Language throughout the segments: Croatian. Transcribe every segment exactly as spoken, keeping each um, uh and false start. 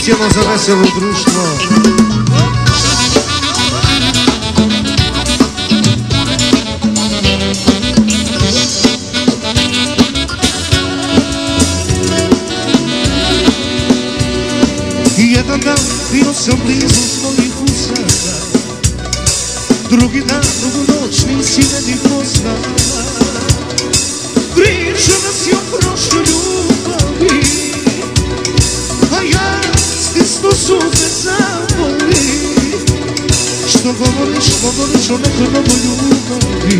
specijalno za veselo društvo. Jedan dan bio sam blizu tvojih usana, drugi dan, drugu noć nisi meni poznala. Pričala si o prošloj ljubavi, a ja stisnu zube zaboli. Što govoriš, govoriš o nekoj novoj ljubavi.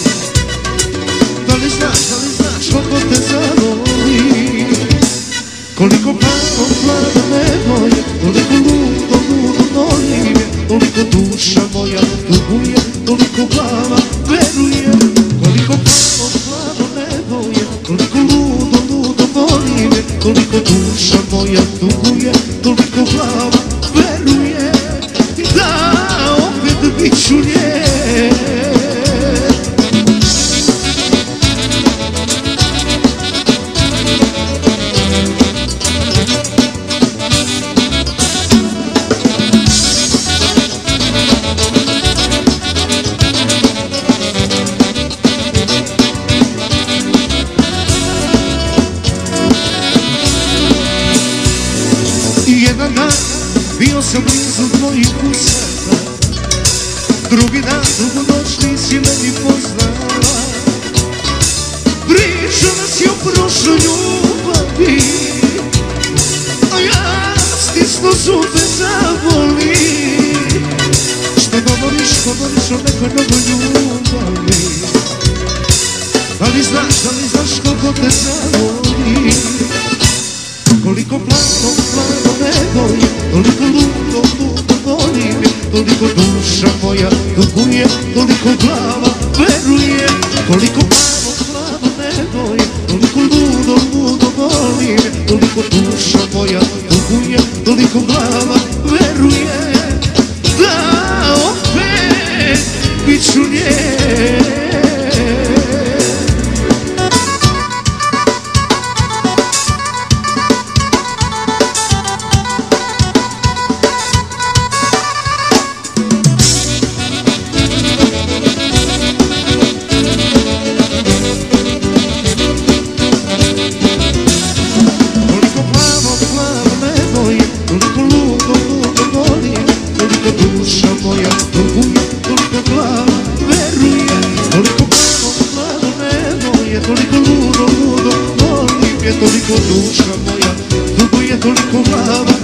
Da li znaš, da li znaš kako te zavoli? Koliko plano, plano nebo je, koliko ludo, ludo volim je, koliko duša moja tuguje, koliko glava veruje. Koliko plano, plano nebo je, koliko ludo, ludo volim je, koliko duša moja tuguje, koliko glava veruje. Da opet bit ću nje. Jedan dan bio sam blizu tvojih usana, drugi dan, drugu noć nisi meni poznala. Pričala si o prošloj ljubavi, a ja stisnu zube zavoli. Što govoriš, govoriš o nekoj novoj ljubavi. Da li znaš, da li znaš kako te zavoli? Koliko plano, plano nebo je, toliko ludo, ludo volim je, toliko duša moja tuguje, toliko glava veruje. Koliko plano, plano nebo je, toliko ludo, ludo volim je, toliko duša moja tuguje, toliko glava veruje. Da opet bit ću nje. Toliko ludo, ludo volim je, toliko duša moja tuguje, toliko glava